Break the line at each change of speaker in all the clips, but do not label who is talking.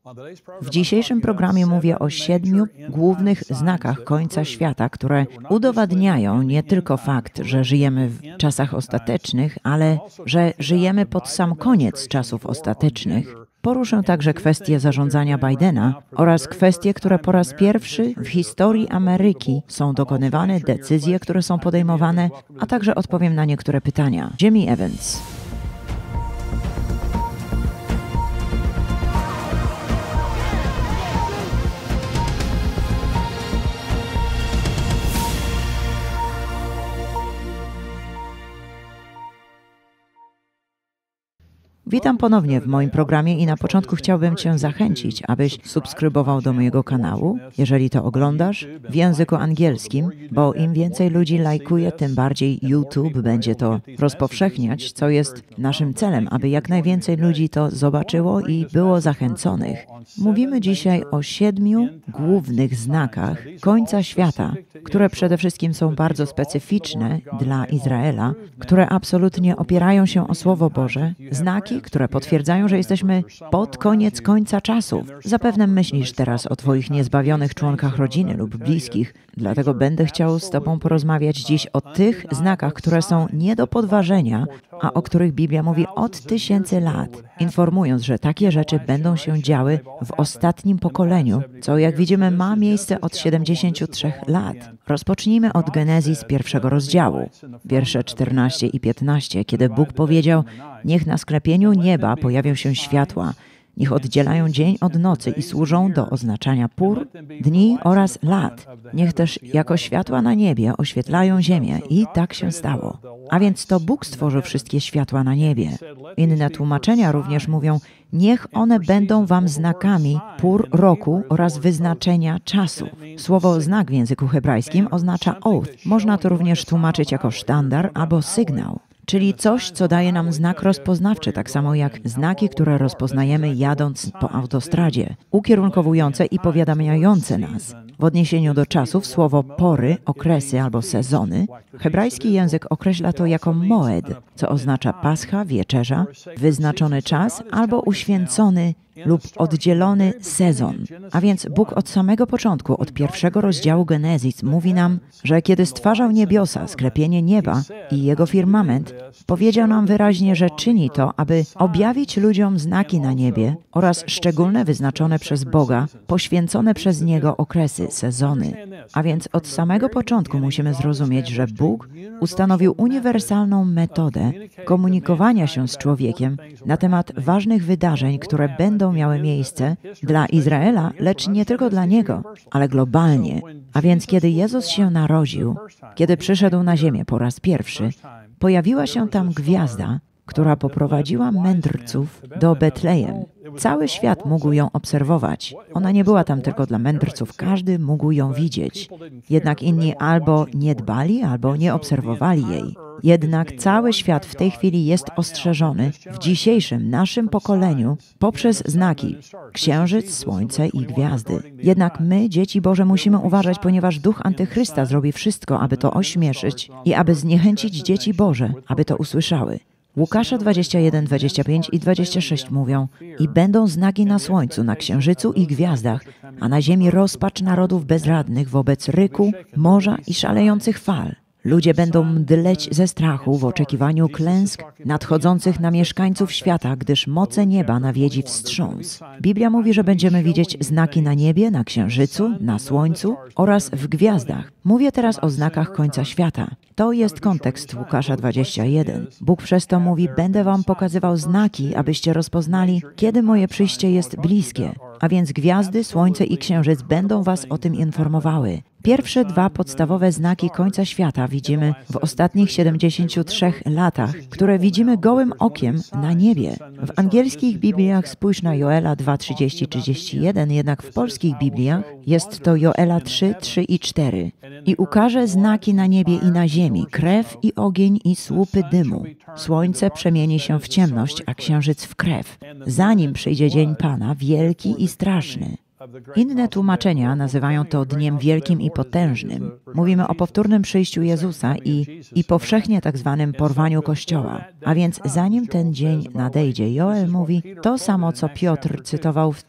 W dzisiejszym programie mówię o 7 głównych znakach końca świata, które udowadniają nie tylko fakt, że żyjemy w czasach ostatecznych, ale że żyjemy pod sam koniec czasów ostatecznych. Poruszę także kwestie zarządzania Bidena oraz kwestie, które po raz pierwszy w historii Ameryki są dokonywane, decyzje, które są podejmowane, a także odpowiem na niektóre pytania. Jimmy Evans. Witam ponownie w moim programie i na początku chciałbym Cię zachęcić, abyś subskrybował do mojego kanału, jeżeli to oglądasz, w języku angielskim, bo im więcej ludzi lajkuje, tym bardziej YouTube będzie to rozpowszechniać, co jest naszym celem, aby jak najwięcej ludzi to zobaczyło i było zachęconych. Mówimy dzisiaj o 7 głównych znakach końca świata, które przede wszystkim są bardzo specyficzne dla Izraela, które absolutnie opierają się o Słowo Boże, znaki, które potwierdzają, że jesteśmy pod koniec końca czasów. Zapewne myślisz teraz o Twoich niezbawionych członkach rodziny lub bliskich, dlatego będę chciał z Tobą porozmawiać dziś o tych znakach, które są nie do podważenia, a o których Biblia mówi od tysięcy lat, informując, że takie rzeczy będą się działy w ostatnim pokoleniu, co jak widzimy ma miejsce od 73 lat. Rozpocznijmy od Genezis 1 rozdziału, wiersze 14 i 15, kiedy Bóg powiedział: niech na sklepieniu nieba pojawią się światła, niech oddzielają dzień od nocy i służą do oznaczania pór, dni oraz lat. Niech też jako światła na niebie oświetlają ziemię. I tak się stało. A więc to Bóg stworzył wszystkie światła na niebie. Inne tłumaczenia również mówią: niech one będą wam znakami pór roku oraz wyznaczenia czasu. Słowo znak w języku hebrajskim oznacza oath. Można to również tłumaczyć jako sztandar albo sygnał. Czyli coś, co daje nam znak rozpoznawczy, tak samo jak znaki, które rozpoznajemy jadąc po autostradzie, ukierunkowujące i powiadamiające nas. W odniesieniu do czasów słowo pory, okresy albo sezony, hebrajski język określa to jako moed, co oznacza pascha, wieczerza, wyznaczony czas albo uświęcony lub oddzielony sezon. A więc Bóg od samego początku, od 1 rozdziału Genezis mówi nam, że kiedy stwarzał niebiosa, sklepienie nieba i jego firmament, powiedział nam wyraźnie, że czyni to, aby objawić ludziom znaki na niebie oraz szczególne wyznaczone przez Boga, poświęcone przez Niego okresy, sezony. A więc od samego początku musimy zrozumieć, że Bóg ustanowił uniwersalną metodę komunikowania się z człowiekiem na temat ważnych wydarzeń, które będą miały miejsce dla Izraela, lecz nie tylko dla Niego, ale globalnie. A więc kiedy Jezus się narodził, kiedy przyszedł na ziemię po raz pierwszy, pojawiła się tam gwiazda, która poprowadziła mędrców do Betlejem. Cały świat mógł ją obserwować. Ona nie była tam tylko dla mędrców, każdy mógł ją widzieć. Jednak inni albo nie dbali, albo nie obserwowali jej. Jednak cały świat w tej chwili jest ostrzeżony w dzisiejszym naszym pokoleniu poprzez znaki księżyc, słońce i gwiazdy. Jednak my, dzieci Boże, musimy uważać, ponieważ duch Antychrysta zrobi wszystko, aby to ośmieszyć i aby zniechęcić dzieci Boże, aby to usłyszały. Łukasza 21, 25 i 26 mówią: i będą znaki na słońcu, na księżycu i gwiazdach, a na ziemi rozpacz narodów bezradnych wobec ryku, morza i szalejących fal. Ludzie będą mdleć ze strachu w oczekiwaniu klęsk nadchodzących na mieszkańców świata, gdyż moce nieba nawiedzi wstrząs. Biblia mówi, że będziemy widzieć znaki na niebie, na księżycu, na słońcu oraz w gwiazdach. Mówię teraz o znakach końca świata. To jest kontekst Łukasza 21. Bóg przez to mówi: będę wam pokazywał znaki, abyście rozpoznali, kiedy moje przyjście jest bliskie. A więc gwiazdy, słońce i księżyc będą was o tym informowały. Pierwsze 2 podstawowe znaki końca świata widzimy w ostatnich 73 latach, które widzimy gołym okiem na niebie. W angielskich Bibliach spójrz na Joela 2:30-31, jednak w polskich Bibliach jest to Joela 3:3 i 4. I ukaże znaki na niebie i na ziemi, krew i ogień i słupy dymu. Słońce przemieni się w ciemność, a księżyc w krew. Zanim przyjdzie dzień Pana, wielki i straszny. Inne tłumaczenia nazywają to dniem wielkim i potężnym. Mówimy o powtórnym przyjściu Jezusa i powszechnie tak zwanym porwaniu Kościoła. A więc zanim ten dzień nadejdzie, Joel mówi to samo, co Piotr cytował w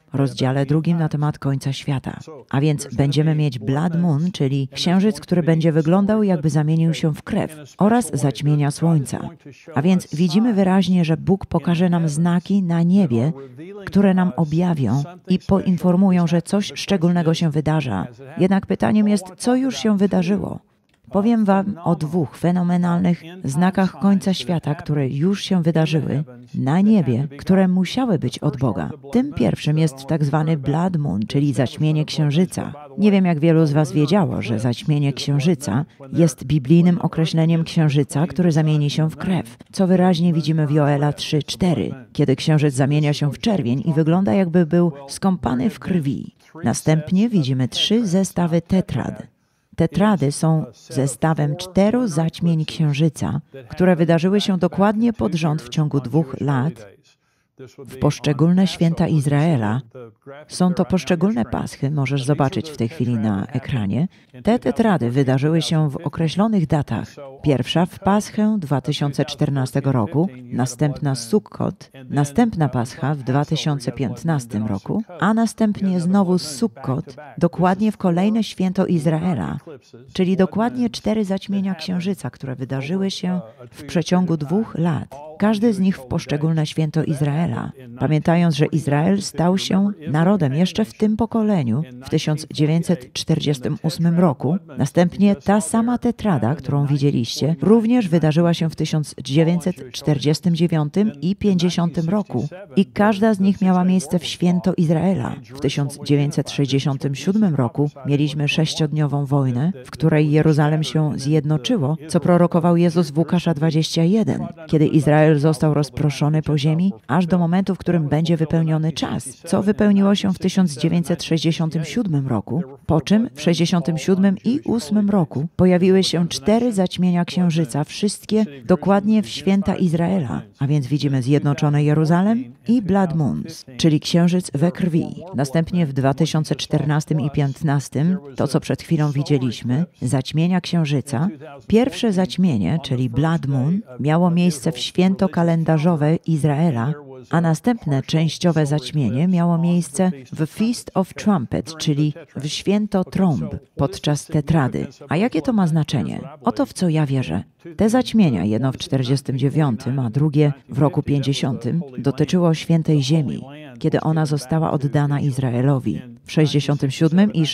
rozdziale 2 na temat końca świata. A więc będziemy mieć Blood Moon, czyli księżyc, który będzie wyglądał, jakby zamienił się w krew, oraz zaćmienia słońca. A więc widzimy wyraźnie, że Bóg pokaże nam znaki na niebie, które nam objawią i poinformują, że coś szczególnego się wydarza. Jednak pytaniem jest, co już się wydarzyło? Powiem Wam o 2 fenomenalnych znakach końca świata, które już się wydarzyły na niebie, które musiały być od Boga. Tym pierwszym jest tak zwany Blood Moon, czyli zaćmienie księżyca. Nie wiem, jak wielu z Was wiedziało, że zaćmienie księżyca jest biblijnym określeniem księżyca, który zamieni się w krew, co wyraźnie widzimy w Joela 3:4, kiedy księżyc zamienia się w czerwień i wygląda, jakby był skąpany w krwi. Następnie widzimy 3 zestawy tetrad. Tetrady są zestawem 4 zaćmień księżyca, które wydarzyły się dokładnie pod rząd w ciągu 2 lat w poszczególne święta Izraela. Są to poszczególne paschy, możesz zobaczyć w tej chwili na ekranie. Te tetrady wydarzyły się w określonych datach. Pierwsza w Paschę 2014 roku, następna Sukkot, następna Pascha w 2015 roku, a następnie znowu Sukkot, dokładnie w kolejne święto Izraela, czyli dokładnie 4 zaćmienia księżyca, które wydarzyły się w przeciągu 2 lat. Każdy z nich w poszczególne święto Izraela. Pamiętając, że Izrael stał się narodem jeszcze w tym pokoleniu w 1948 roku. Następnie ta sama tetrada, którą widzieliście, również wydarzyła się w 1949 i 50 roku. I każda z nich miała miejsce w święto Izraela. W 1967 roku mieliśmy 6-dniową wojnę, w której Jeruzalem się zjednoczyło, co prorokował Jezus w Łukasza 21, kiedy Izrael został rozproszony po ziemi, aż do momentu, w którym będzie wypełniony czas, co wypełniło się w 1967 roku, po czym w 67 i 8 roku pojawiły się 4 zaćmienia księżyca, wszystkie dokładnie w święta Izraela, a więc widzimy zjednoczony Jeruzalem i Blood Moons, czyli księżyc we krwi. Następnie w 2014 i 2015, to co przed chwilą widzieliśmy, zaćmienia księżyca, pierwsze zaćmienie, czyli Blood Moon, miało miejsce w święto kalendarzowe Izraela, a następne częściowe zaćmienie miało miejsce w Feast of Trumpets, czyli w święto trąb podczas tetrady. A jakie to ma znaczenie? Oto w co ja wierzę. Te zaćmienia, jedno w 49, a drugie w roku 50, dotyczyło świętej ziemi, kiedy ona została oddana Izraelowi. W 67 i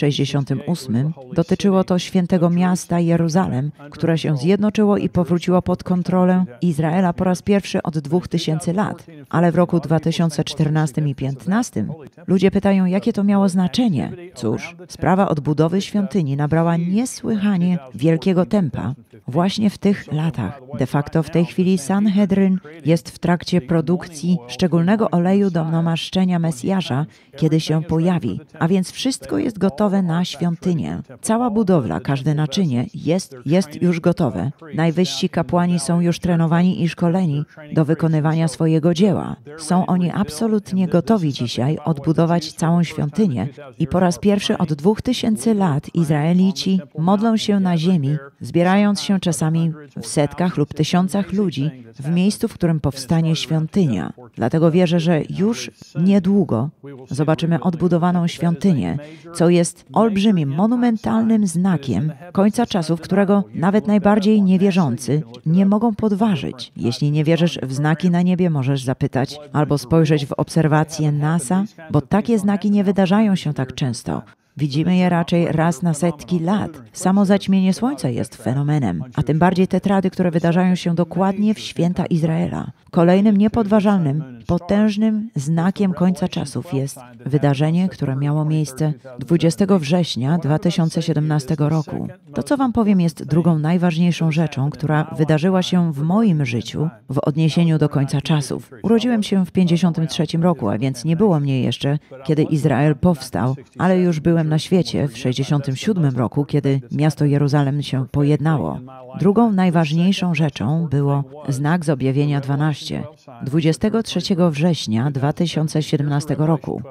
68 dotyczyło to świętego miasta Jeruzalem, które się zjednoczyło i powróciło pod kontrolę Izraela po raz pierwszy od 2000 lat. Ale w roku 2014 i 2015 ludzie pytają, jakie to miało znaczenie. Cóż, sprawa odbudowy świątyni nabrała niesłychanie wielkiego tempa właśnie w tych latach. De facto w tej chwili Sanhedryn jest w trakcie produkcji szczególnego oleju do namaszczenia Mesjasza, kiedy się pojawi. A więc wszystko jest gotowe na świątynię. Cała budowla, każde naczynie jest już gotowe. Najwyżsi kapłani są już trenowani i szkoleni do wykonywania swojego dzieła. Są oni absolutnie gotowi dzisiaj odbudować całą świątynię i po raz pierwszy od 2000 lat Izraelici modlą się na ziemi, zbierając się czasami w setkach lub tysiącach ludzi w miejscu, w którym powstanie świątynia. Dlatego wierzę, że już niedługo zobaczymy odbudowaną świątynię, co jest olbrzymim, monumentalnym znakiem końca czasów, którego nawet najbardziej niewierzący nie mogą podważyć. Jeśli nie wierzysz w znaki na niebie, możesz zapytać albo spojrzeć w obserwacje NASA, bo takie znaki nie wydarzają się tak często. Widzimy je raczej raz na setki lat. Samo zaćmienie słońca jest fenomenem, a tym bardziej tetrady, które wydarzają się dokładnie w święta Izraela. Kolejnym niepodważalnym, potężnym znakiem końca czasów jest wydarzenie, które miało miejsce 20 września 2017 roku. To, co Wam powiem, jest drugą najważniejszą rzeczą, która wydarzyła się w moim życiu w odniesieniu do końca czasów. Urodziłem się w 1953 roku, a więc nie było mnie jeszcze, kiedy Izrael powstał, ale już byłem na świecie w 1967 roku, kiedy miasto Jeruzalem się pojednało. Drugą najważniejszą rzeczą było znak z Objawienia 12, 23 września 2017 roku.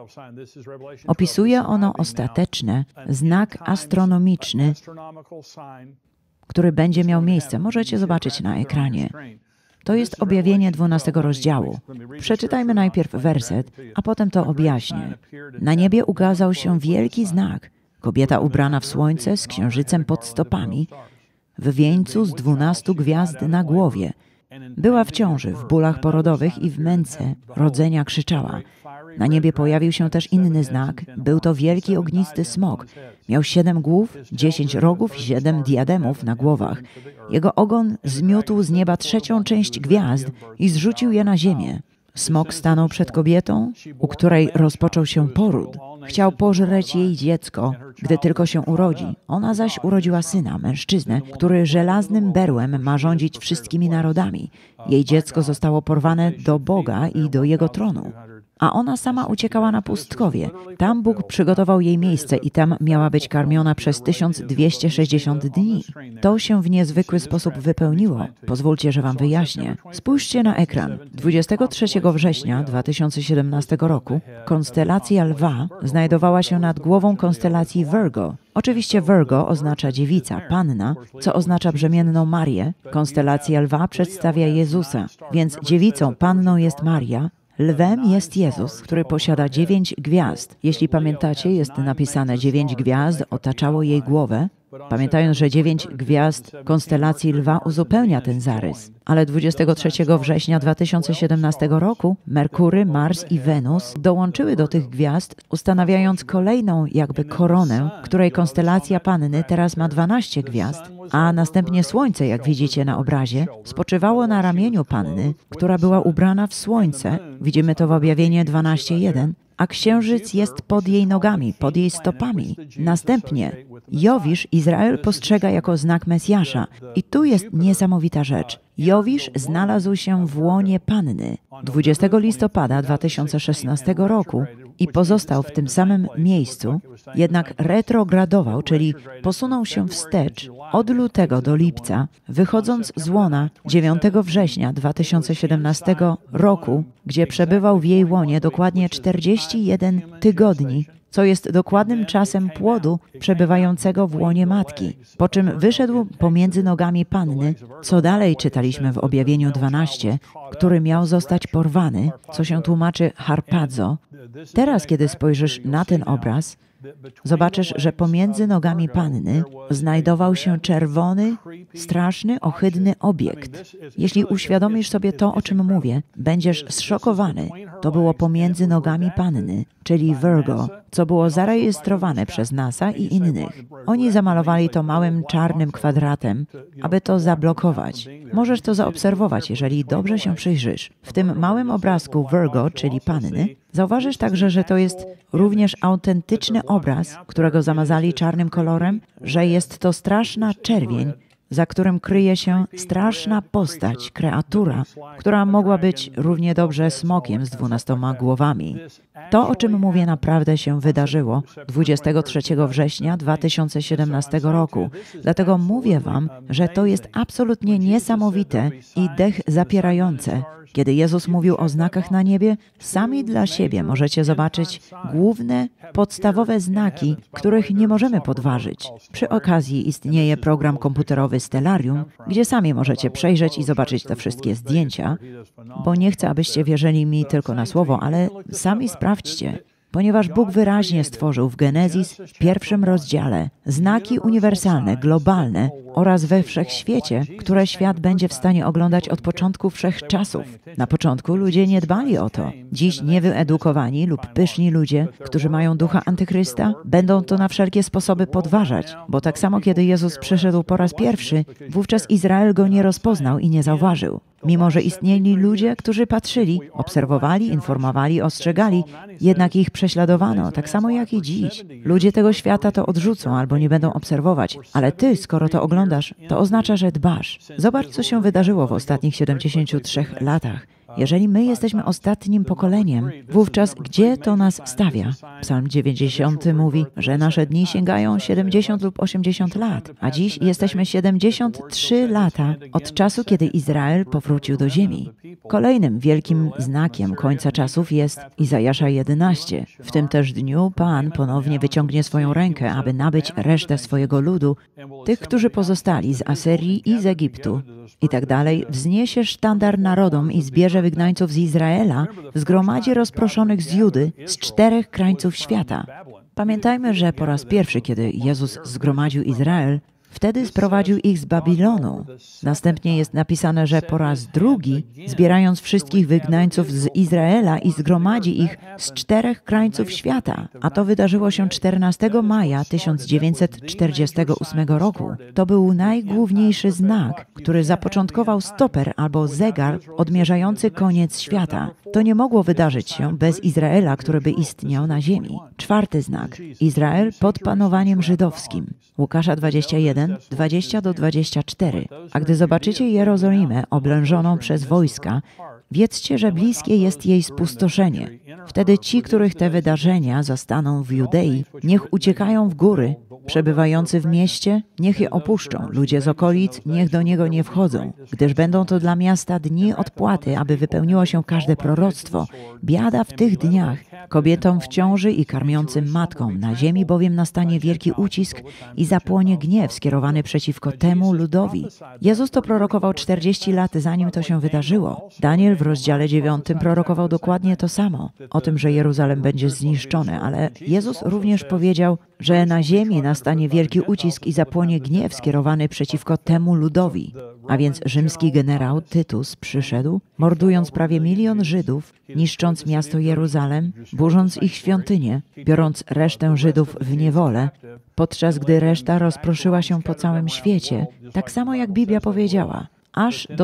Opisuje ono ostateczny znak astronomiczny, który będzie miał miejsce. Możecie zobaczyć na ekranie. To jest objawienie 12 rozdziału. Przeczytajmy najpierw werset, a potem to objaśnię. Na niebie ukazał się wielki znak. Kobieta ubrana w słońce z księżycem pod stopami, w wieńcu z 12 gwiazd na głowie. Była w ciąży, w bólach porodowych i w męce rodzenia krzyczała. Na niebie pojawił się też inny znak. Był to wielki ognisty smok. Miał 7 głów, 10 rogów i 7 diademów na głowach. Jego ogon zmiótł z nieba 3. część gwiazd i zrzucił je na ziemię. Smok stanął przed kobietą, u której rozpoczął się poród. Chciał pożreć jej dziecko, gdy tylko się urodzi. Ona zaś urodziła syna, mężczyznę, który żelaznym berłem ma rządzić wszystkimi narodami. Jej dziecko zostało porwane do Boga i do Jego tronu. A ona sama uciekała na pustkowie. Tam Bóg przygotował jej miejsce i tam miała być karmiona przez 1260 dni. To się w niezwykły sposób wypełniło. Pozwólcie, że wam wyjaśnię. Spójrzcie na ekran. 23 września 2017 roku konstelacja Lwa znajdowała się nad głową konstelacji Virgo. Oczywiście Virgo oznacza dziewica, panna, co oznacza brzemienną Marię. Konstelacja Lwa przedstawia Jezusa, więc dziewicą, panną jest Maria, lwem jest Jezus, który posiada 9 gwiazd. Jeśli pamiętacie, jest napisane 9 gwiazd otaczało jej głowę. Pamiętając, że 9 gwiazd konstelacji Lwa uzupełnia ten zarys. Ale 23 września 2017 roku Merkury, Mars i Wenus dołączyły do tych gwiazd, ustanawiając kolejną jakby koronę, której konstelacja Panny teraz ma 12 gwiazd, a następnie Słońce, jak widzicie na obrazie, spoczywało na ramieniu Panny, która była ubrana w słońce. Widzimy to w objawieniu 12:1. A księżyc jest pod jej nogami, pod jej stopami. Następnie Jowisz Izrael postrzega jako znak Mesjasza. I tu jest niesamowita rzecz. Jowisz znalazł się w łonie Panny 20 listopada 2016 roku i pozostał w tym samym miejscu, jednak retrogradował, czyli posunął się wstecz od lutego do lipca, wychodząc z łona 9 września 2017 roku, gdzie przebywał w jej łonie dokładnie 41 tygodni, co jest dokładnym czasem płodu przebywającego w łonie matki, po czym wyszedł pomiędzy nogami Panny, co dalej czytaliśmy w objawieniu 12, który miał zostać porwany, co się tłumaczy harpazo. Teraz, kiedy spojrzysz na ten obraz, zobaczysz, że pomiędzy nogami Panny znajdował się czerwony, straszny, ohydny obiekt. Jeśli uświadomisz sobie to, o czym mówię, będziesz zszokowany. To było pomiędzy nogami Panny, czyli Virgo, co było zarejestrowane przez NASA i innych. Oni zamalowali to małym czarnym kwadratem, aby to zablokować. Możesz to zaobserwować, jeżeli dobrze się przyjrzysz. W tym małym obrazku Virgo, czyli Panny, zauważysz także, że to jest również autentyczny obraz, którego zamazali czarnym kolorem, że jest to straszna czerwień, za którym kryje się straszna postać, kreatura, która mogła być równie dobrze smokiem z 12 głowami. To, o czym mówię, naprawdę się wydarzyło 23 września 2017 roku. Dlatego mówię wam, że to jest absolutnie niesamowite i dech zapierające. Kiedy Jezus mówił o znakach na niebie, sami dla siebie możecie zobaczyć główne, podstawowe znaki, których nie możemy podważyć. Przy okazji istnieje program komputerowy Stellarium, gdzie sami możecie przejrzeć i zobaczyć te wszystkie zdjęcia, bo nie chcę, abyście wierzyli mi tylko na słowo, ale sami sprawdźcie. Ponieważ Bóg wyraźnie stworzył w Genezis w 1 rozdziale znaki uniwersalne, globalne oraz we wszechświecie, które świat będzie w stanie oglądać od początku wszechczasów. Na początku ludzie nie dbali o to. Dziś niewyedukowani lub pyszni ludzie, którzy mają ducha antychrysta, będą to na wszelkie sposoby podważać, bo tak samo kiedy Jezus przyszedł po raz pierwszy, wówczas Izrael go nie rozpoznał i nie zauważył. Mimo że istnieli ludzie, którzy patrzyli, obserwowali, informowali, ostrzegali, jednak ich prześladowano, tak samo jak i dziś. Ludzie tego świata to odrzucą albo nie będą obserwować, ale ty, skoro to oglądasz, to oznacza, że dbasz. Zobacz, co się wydarzyło w ostatnich 73 latach. Jeżeli my jesteśmy ostatnim pokoleniem, wówczas gdzie to nas stawia? Psalm 90 mówi, że nasze dni sięgają 70 lub 80 lat, a dziś jesteśmy 73 lata od czasu, kiedy Izrael powrócił do ziemi. Kolejnym wielkim znakiem końca czasów jest Izajasza 11. W tym też dniu Pan ponownie wyciągnie swoją rękę, aby nabyć resztę swojego ludu, tych, którzy pozostali z Asyrii i z Egiptu, i tak dalej, wzniesie sztandar narodom i zbierze wygnańców z Izraela, zgromadzi rozproszonych z Judy z 4 krańców świata. Pamiętajmy, że po raz pierwszy, kiedy Jezus zgromadził Izrael, wtedy sprowadził ich z Babilonu. Następnie jest napisane, że po raz drugi, zbierając wszystkich wygnańców z Izraela i zgromadzi ich z 4 krańców świata. A to wydarzyło się 14 maja 1948 roku. To był najgłówniejszy znak, który zapoczątkował stoper albo zegar odmierzający koniec świata. To nie mogło wydarzyć się bez Izraela, który by istniał na ziemi. 4. znak. Izrael pod panowaniem żydowskim. Łukasza 21, 20-24. A gdy zobaczycie Jerozolimę oblężoną przez wojska, wiedzcie, że bliskie jest jej spustoszenie. Wtedy ci, których te wydarzenia zastaną w Judei, niech uciekają w góry. Przebywający w mieście, niech je opuszczą. Ludzie z okolic, niech do niego nie wchodzą. Gdyż będą to dla miasta dni odpłaty, aby wypełniło się każde proroctwo. Biada w tych dniach kobietom w ciąży i karmiącym matkom. Na ziemi bowiem nastanie wielki ucisk i zapłonie gniew skierowany przeciwko temu ludowi. Jezus to prorokował 40 lat, zanim to się wydarzyło. Daniel w rozdziale 9 prorokował dokładnie to samo. O tym, że Jeruzalem będzie zniszczony, ale Jezus również powiedział, że na ziemi nastanie wielki ucisk i zapłonie gniew skierowany przeciwko temu ludowi. A więc rzymski generał Tytus przyszedł, mordując prawie 1 milion Żydów, niszcząc miasto Jeruzalem, burząc ich świątynię, biorąc resztę Żydów w niewolę, podczas gdy reszta rozproszyła się po całym świecie, tak samo jak Biblia powiedziała. Aż do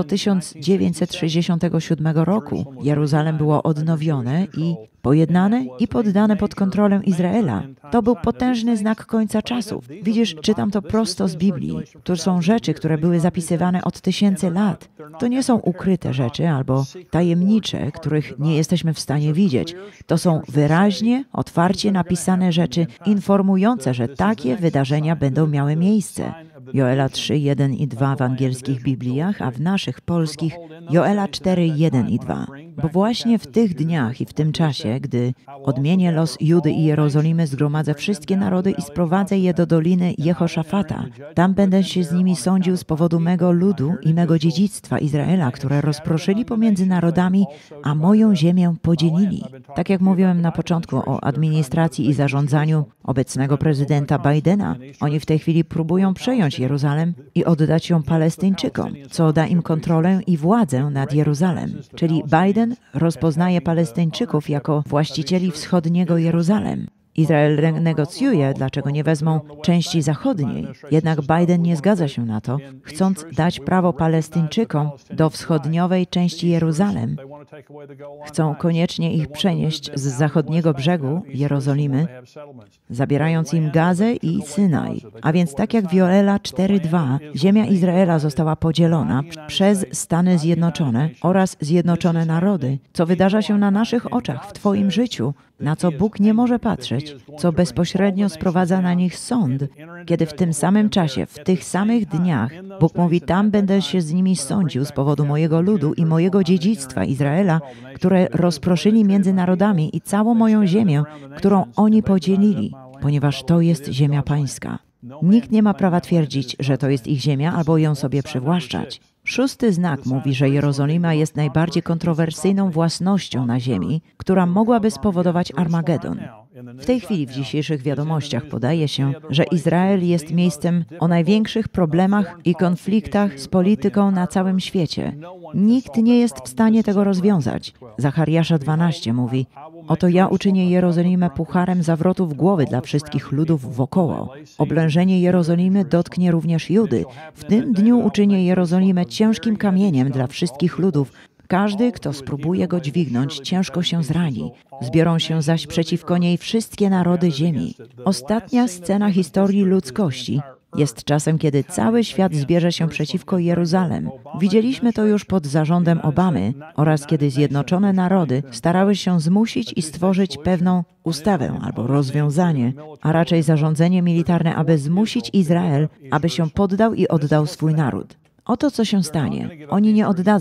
1967 roku Jeruzalem było odnowione i pojednane i poddane pod kontrolę Izraela. To był potężny znak końca czasów. Widzisz, czytam to prosto z Biblii. To są rzeczy, które były zapisywane od tysięcy lat. To nie są ukryte rzeczy albo tajemnicze, których nie jesteśmy w stanie widzieć. To są wyraźnie, otwarcie napisane rzeczy informujące, że takie wydarzenia będą miały miejsce. Joela 3, 1 i 2 w angielskich Bibliach, a w naszych polskich Joela 4, 1 i 2. Bo właśnie w tych dniach i w tym czasie, gdy odmienię los Judy i Jerozolimy, zgromadzę wszystkie narody i sprowadzę je do doliny Jehoszafata. Tam będę się z nimi sądził z powodu mego ludu i mego dziedzictwa Izraela, które rozproszyli pomiędzy narodami, a moją ziemię podzielili. Tak jak mówiłem na początku o administracji i zarządzaniu obecnego prezydenta Bidena, oni w tej chwili próbują przejąć Jeruzalem i oddać ją Palestyńczykom, co da im kontrolę i władzę nad Jeruzalem. Czyli Biden rozpoznaje Palestyńczyków jako właścicieli wschodniego Jeruzalem. Izrael negocjuje, dlaczego nie wezmą części zachodniej. Jednak Biden nie zgadza się na to, chcąc dać prawo Palestyńczykom do wschodniowej części Jeruzalem. Chcą koniecznie ich przenieść z zachodniego brzegu Jerozolimy, zabierając im Gazę i Synaj. A więc tak jak w Joela 4:2, ziemia Izraela została podzielona przez Stany Zjednoczone oraz Zjednoczone Narody, co wydarza się na naszych oczach w Twoim życiu, na co Bóg nie może patrzeć, co bezpośrednio sprowadza na nich sąd, kiedy w tym samym czasie, w tych samych dniach Bóg mówi, tam będę się z nimi sądził z powodu mojego ludu i mojego dziedzictwa Izraela, które rozproszyli między narodami i całą moją ziemię, którą oni podzielili, ponieważ to jest ziemia pańska. Nikt nie ma prawa twierdzić, że to jest ich ziemia albo ją sobie przywłaszczać. 6. znak mówi, że Jerozolima jest najbardziej kontrowersyjną własnością na ziemi, która mogłaby spowodować Armagedon. W tej chwili w dzisiejszych wiadomościach podaje się, że Izrael jest miejscem o największych problemach i konfliktach z polityką na całym świecie. Nikt nie jest w stanie tego rozwiązać. Zachariasza 12 mówi, oto ja uczynię Jerozolimę pucharem zawrotów głowy dla wszystkich ludów wokoło. Oblężenie Jerozolimy dotknie również Judy. W tym dniu uczynię Jerozolimę ciężkim kamieniem dla wszystkich ludów. Każdy, kto spróbuje go dźwignąć, ciężko się zrani. Zbiorą się zaś przeciwko niej wszystkie narody ziemi. Ostatnia scena historii ludzkości jest czasem, kiedy cały świat zbierze się przeciwko Jeruzalem. Widzieliśmy to już pod zarządem Obamy oraz kiedy Zjednoczone Narody starały się zmusić i stworzyć pewną ustawę albo rozwiązanie, a raczej zarządzenie militarne, aby zmusić Izrael, aby się poddał i oddał swój naród. Oto co się stanie. Oni nie oddadzą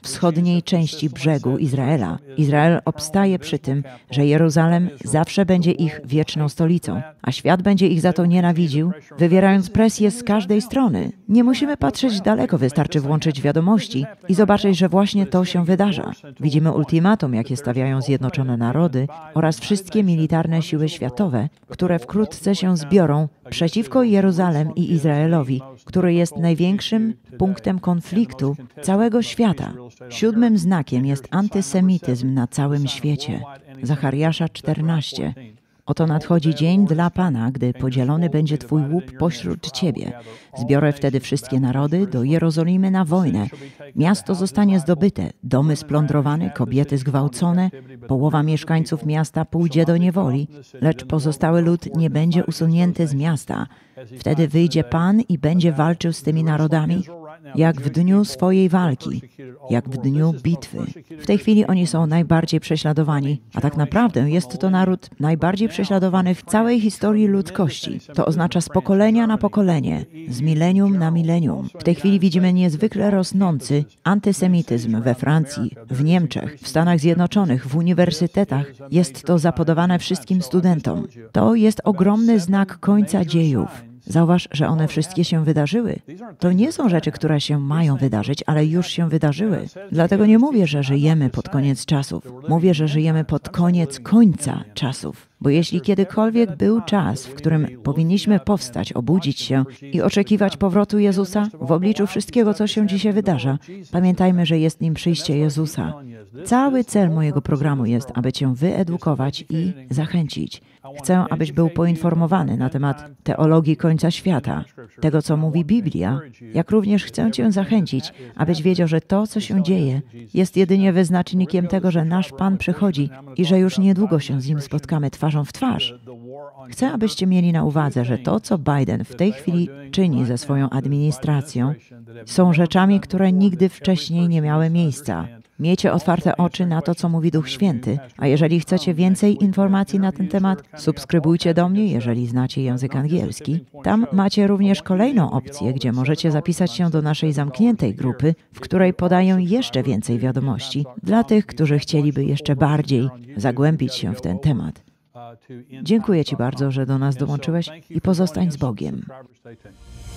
wschodniej części brzegu Izraela. Izrael obstaje przy tym, że Jeruzalem zawsze będzie ich wieczną stolicą, a świat będzie ich za to nienawidził, wywierając presję z każdej strony. Nie musimy patrzeć daleko, wystarczy włączyć wiadomości i zobaczyć, że właśnie to się wydarza. Widzimy ultimatum, jakie stawiają Zjednoczone Narody oraz wszystkie militarne siły światowe, które wkrótce się zbiorą przeciwko Jeruzalem i Izraelowi, który jest największym punktem konfliktu całego świata. 7. znakiem jest antysemityzm na całym świecie. Zachariasza 14. Oto nadchodzi dzień dla Pana, gdy podzielony będzie Twój łup pośród Ciebie. Zbiorę wtedy wszystkie narody do Jerozolimy na wojnę. Miasto zostanie zdobyte, domy splądrowane, kobiety zgwałcone, połowa mieszkańców miasta pójdzie do niewoli, lecz pozostały lud nie będzie usunięty z miasta. Wtedy wyjdzie Pan i będzie walczył z tymi narodami, jak w dniu swojej walki, jak w dniu bitwy. W tej chwili oni są najbardziej prześladowani, a tak naprawdę jest to naród najbardziej prześladowany w całej historii ludzkości. To oznacza z pokolenia na pokolenie, z milenium na milenium. W tej chwili widzimy niezwykle rosnący antysemityzm we Francji, w Niemczech, w Stanach Zjednoczonych, w uniwersytetach. Jest to zapodawane wszystkim studentom. To jest ogromny znak końca dziejów. Zauważ, że one wszystkie się wydarzyły. To nie są rzeczy, które się mają wydarzyć, ale już się wydarzyły. Dlatego nie mówię, że żyjemy pod koniec czasów. Mówię, że żyjemy pod koniec końca czasów. Bo jeśli kiedykolwiek był czas, w którym powinniśmy powstać, obudzić się i oczekiwać powrotu Jezusa w obliczu wszystkiego, co się dzisiaj wydarza, pamiętajmy, że jest nim przyjście Jezusa. Cały cel mojego programu jest, aby Cię wyedukować i zachęcić. Chcę, abyś był poinformowany na temat teologii końca świata, tego, co mówi Biblia, jak również chcę Cię zachęcić, abyś wiedział, że to, co się dzieje, jest jedynie wyznacznikiem tego, że nasz Pan przychodzi i że już niedługo się z Nim spotkamy twarzą w twarz. Chcę, abyście mieli na uwadze, że to, co Biden w tej chwili czyni ze swoją administracją, są rzeczami, które nigdy wcześniej nie miały miejsca. Miejcie otwarte oczy na to, co mówi Duch Święty, a jeżeli chcecie więcej informacji na ten temat, subskrybujcie do mnie, jeżeli znacie język angielski. Tam macie również kolejną opcję, gdzie możecie zapisać się do naszej zamkniętej grupy, w której podaję jeszcze więcej wiadomości dla tych, którzy chcieliby jeszcze bardziej zagłębić się w ten temat. Dziękuję Ci bardzo, że do nas dołączyłeś i pozostań z Bogiem.